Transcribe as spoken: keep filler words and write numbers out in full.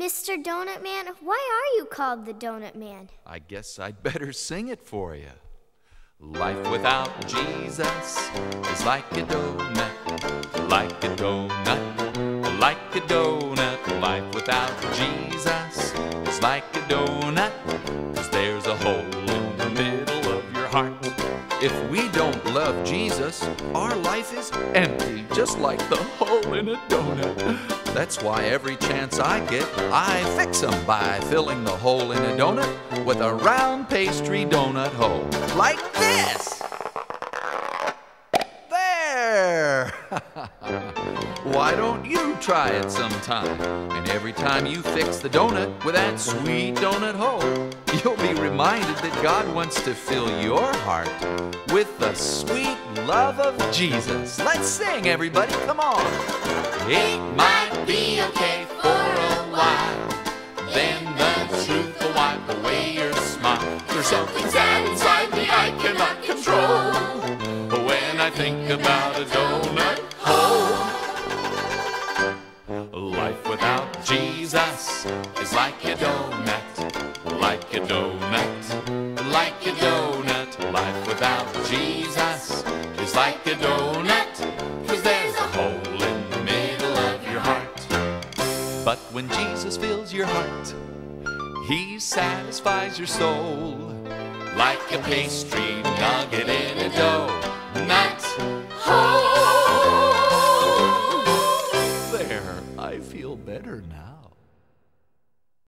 Mister Donut Man, why are you called the Donut Man? I guess I'd better sing it for you. Life without Jesus is like a donut, like a donut, like a donut. Life without Jesus is like a donut, 'cause there's a hole in the middle of your heart. If we don't love Jesus, our life is empty, just like the hole in a donut. That's why every chance I get, I fix them by filling the hole in a donut with a round pastry donut hole. Like this! There! Why don't you try it sometime? And every time you fix the donut with that sweet donut hole, you'll be reminded that God wants to fill your heart with the sweet love of Jesus. Let's sing, everybody, come on. It might be okay for a while, then the truth will wipe away your smile. There's something sad inside me I cannot control when I think about a donut hole. Life without Jesus is like a donut, like a donut, like a donut. Life without Jesus is like a donut, 'cause there's a hole in the middle of your heart. But when Jesus fills your heart, He satisfies your soul, like a pastry nugget in a donut hole. There, I feel better now.